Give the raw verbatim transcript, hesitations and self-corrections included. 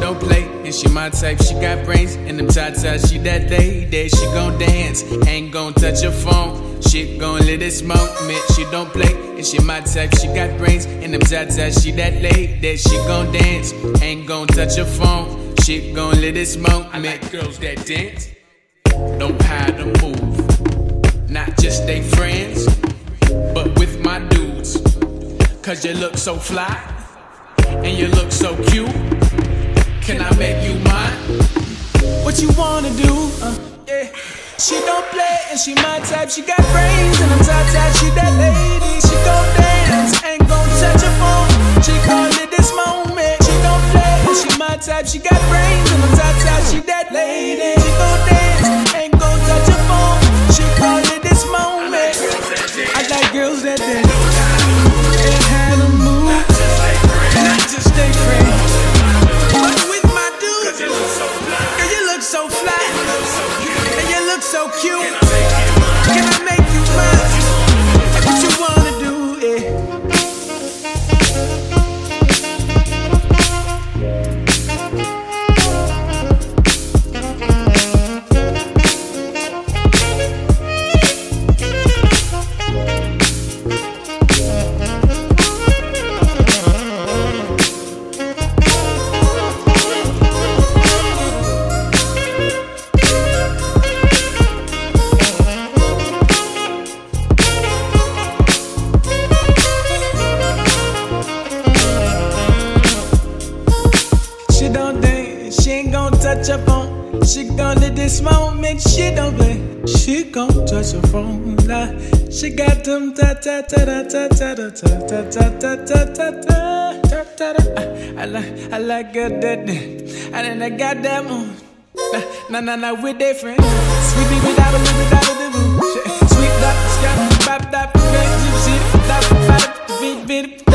don't play, and she my type. She got brains and them tatas. She that lady, she gon' dance, ain't gon' touch her phone. She gon' let it smoke, man. She don't play, and she my type. She got brains and them tatas. She that lady, she gon' dance, ain't gon' touch her phone. She gon' let it smoke, man. I like girls that dance, don't hide or move. Not just they friends, but with my dudes. Cause you look so fly, and you look so cute. Can I make you mine? What you wanna do? Uh, yeah. She don't play and she my type. She got brains and I'm tight. She that lady. She gon' dance, ain't gon' touch her phone. She call it this moment. She don't play and she my type. She got brains and I'm tight. She that lady. She gon' dance, ain't gon' touch her phone. She call it this moment. I like girls that dance and how to move, not just stay friends. But with my dude, cause you look so fly, cause you look so fly, and you look so cute. Can I make you mine? That's what you wanna do, yeah. Touch her phone, she gon' let this moment. She don't play, she gon' touch her phone. Nah, she got them ta ta ta ta ta ta ta ta ta ta ta ta ta ta. I like, I like good that day, and then I got that moon. Nah, nah, nah, we're different. Sweet me without a little without a little. Sweet that, scat, bop that, bang, you see, that, that, beat, beat.